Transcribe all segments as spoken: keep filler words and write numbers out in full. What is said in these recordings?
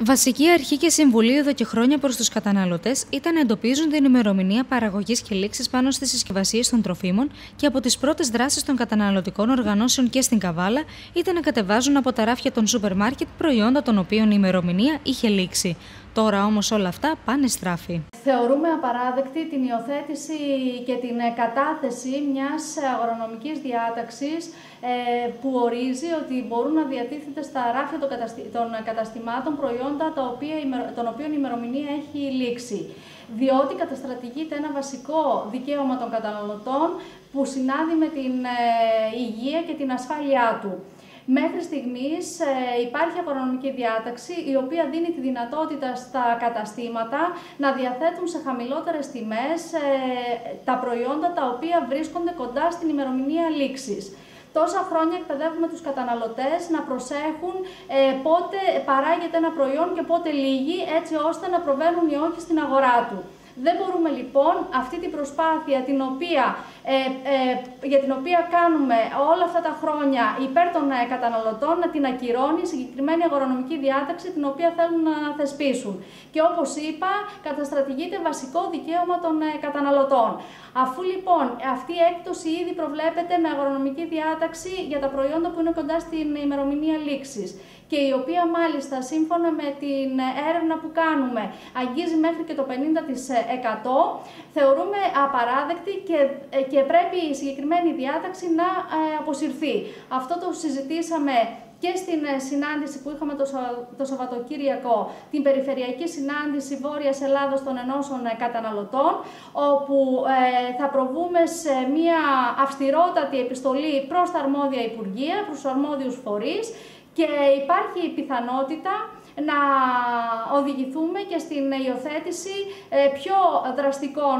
Βασική αρχή και συμβουλή εδώ και χρόνια προς τους καταναλωτές ήταν να εντοπίζουν την ημερομηνία παραγωγής και λήξης πάνω στις συσκευασίες των τροφίμων και από τις πρώτες δράσεις των καταναλωτικών οργανώσεων και στην Καβάλα ήταν να κατεβάζουν από τα ράφια των σούπερ μάρκετ προϊόντα των οποίων η ημερομηνία είχε λήξει. Τώρα όμως όλα αυτά πάνε στράφη. Θεωρούμε απαράδεκτη την υιοθέτηση και την κατάθεση μιας αγρονομικής διάταξης ε, που ορίζει ότι μπορούν να διατίθεται στα ράφια των, καταστη... των καταστημάτων προϊόντα τα οποία, των οποίων η ημερομηνία έχει λήξει. Διότι καταστρατηγείται ένα βασικό δικαίωμα των καταναλωτών που συνάδει με την ε, υγεία και την ασφάλειά του. Μέχρι στιγμής ε, υπάρχει αγρονομική διάταξη η οποία δίνει τη δυνατότητα στα καταστήματα να διαθέτουν σε χαμηλότερες τιμές ε, τα προϊόντα τα οποία βρίσκονται κοντά στην ημερομηνία λήξης. Τόσα χρόνια εκπαιδεύουμε τους καταναλωτές να προσέχουν ε, πότε παράγεται ένα προϊόν και πότε λύγει, έτσι ώστε να προβαίνουν ή όχι στην αγορά του. Δεν μπορούμε λοιπόν αυτή την προσπάθεια την οποία, ε, ε, για την οποία κάνουμε όλα αυτά τα χρόνια υπέρ των ε, καταναλωτών να την ακυρώνει η συγκεκριμένη αγρονομική διάταξη την οποία θέλουν να θεσπίσουν. Και όπως είπα, καταστρατηγείται βασικό δικαίωμα των ε, καταναλωτών. Αφού λοιπόν αυτή η έκπτωση ήδη προβλέπεται με αγρονομική διάταξη για τα προϊόντα που είναι κοντά στην ημερομηνία λήξης και η οποία μάλιστα σύμφωνα με την έρευνα που κάνουμε αγγίζει μέχρι και το πενήντα τοις εκατό, θεωρούμε απαράδεκτη και, και πρέπει η συγκεκριμένη διάταξη να αποσυρθεί. Αυτό το συζητήσαμε και στην συνάντηση που είχαμε το, το Σαββατοκύριακο, την περιφερειακή συνάντηση Βόρειας Ελλάδος των Ενώσεων Καταναλωτών, όπου ε, θα προβούμε σε μια αυστηρότατη επιστολή προς τα αρμόδια Υπουργεία, προς τους αρμόδιους φορείς και υπάρχει η πιθανότητα να οδηγηθούμε και στην υιοθέτηση πιο δραστικών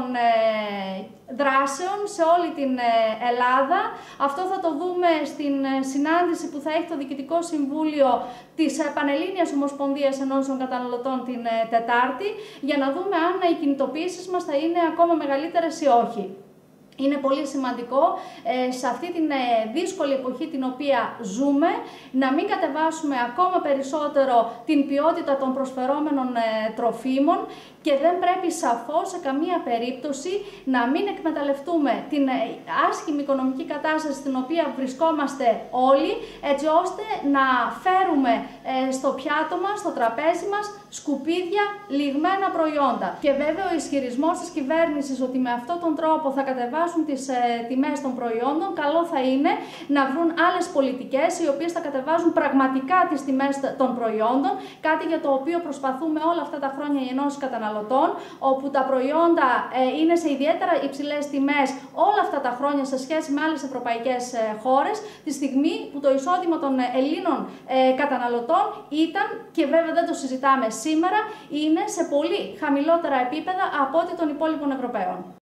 δράσεων σε όλη την Ελλάδα. Αυτό θα το δούμε στην συνάντηση που θα έχει το Διοικητικό Συμβούλιο της Πανελλήνιας Ομοσπονδίας Ενώσεων Καταναλωτών την Τετάρτη, για να δούμε αν οι κινητοποιήσεις μας θα είναι ακόμα μεγαλύτερες ή όχι. Είναι πολύ σημαντικό ε, σε αυτή την ε, δύσκολη εποχή την οποία ζούμε να μην κατεβάσουμε ακόμα περισσότερο την ποιότητα των προσφερόμενων ε, τροφίμων και δεν πρέπει σαφώς σε καμία περίπτωση να μην εκμεταλλευτούμε την ε, άσχημη οικονομική κατάσταση στην οποία βρισκόμαστε όλοι, έτσι ώστε να φέρουμε ε, στο πιάτο μας, στο τραπέζι μας, σκουπίδια, λιγμένα προϊόντα. Και βέβαια ο ισχυρισμός της κυβέρνησης ότι με αυτόν τον τρόπο θα κατεβάσουν τις ε, τιμές των προϊόντων, καλό θα είναι να βρουν άλλες πολιτικές οι οποίες θα κατεβάζουν πραγματικά τις τιμές των προϊόντων, κάτι για το οποίο προσπαθούμε όλα αυτά τα χρόνια οι ενώσεις καταναλωτών, όπου τα προϊόντα ε, είναι σε ιδιαίτερα υψηλές τιμές όλα αυτά τα χρόνια σε σχέση με άλλες ευρωπαϊκές ε, χώρες, τη στιγμή που το εισόδημα των Ελλήνων ε, καταναλωτών ήταν, και βέβαια δεν το συζητάμε σήμερα, είναι σε πολύ χαμηλότερα επίπεδα από ό,τι των υπόλοιπων Ευρωπαίων.